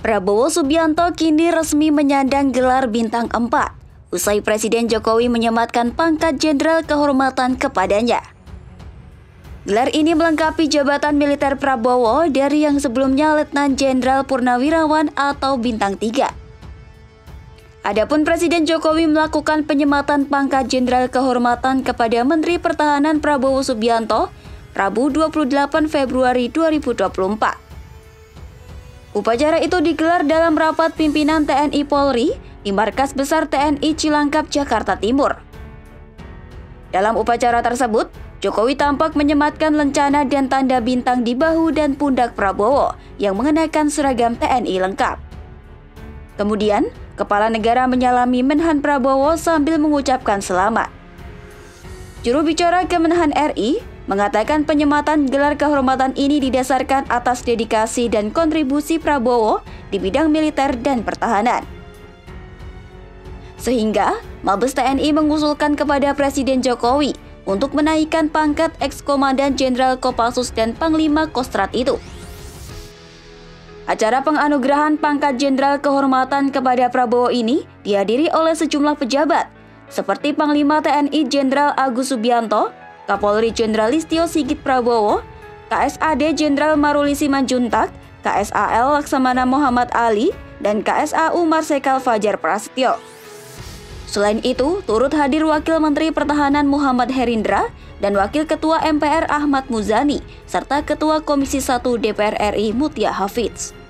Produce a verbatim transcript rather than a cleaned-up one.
Prabowo Subianto kini resmi menyandang gelar bintang empat, usai Presiden Jokowi menyematkan pangkat jenderal kehormatan kepadanya. Gelar ini melengkapi jabatan militer Prabowo dari yang sebelumnya Letnan Jenderal Purnawirawan atau bintang tiga. Adapun Presiden Jokowi melakukan penyematan pangkat jenderal kehormatan kepada Menteri Pertahanan Prabowo Subianto, Rabu dua puluh delapan Februari dua ribu dua puluh empat. Upacara itu digelar dalam rapat pimpinan T N I Polri di Markas Besar T N I Cilangkap, Jakarta Timur. Dalam upacara tersebut, Jokowi tampak menyematkan lencana dan tanda bintang di bahu dan pundak Prabowo yang mengenakan seragam T N I lengkap. Kemudian, Kepala Negara menyalami Menhan Prabowo sambil mengucapkan selamat. Juru bicara Kemenhan R I mengatakan penyematan gelar kehormatan ini didasarkan atas dedikasi dan kontribusi Prabowo di bidang militer dan pertahanan. Sehingga, Mabes T N I mengusulkan kepada Presiden Jokowi untuk menaikkan pangkat Eks-Komandan Jenderal Kopassus dan Panglima Kostrad itu. Acara penganugerahan pangkat jenderal kehormatan kepada Prabowo ini dihadiri oleh sejumlah pejabat, seperti Panglima T N I Jenderal Agus Subianto, Kapolri Jenderal Listio Sigit Prabowo, K S A D Jenderal Maruli Simanjuntak, K S A L Laksamana Muhammad Ali, dan K S A U Marsikal Fajar Prasetyo. Selain itu, turut hadir Wakil Menteri Pertahanan Muhammad Herindra dan Wakil Ketua M P R Ahmad Muzani, serta Ketua Komisi satu D P R R I Mutia Hafidz.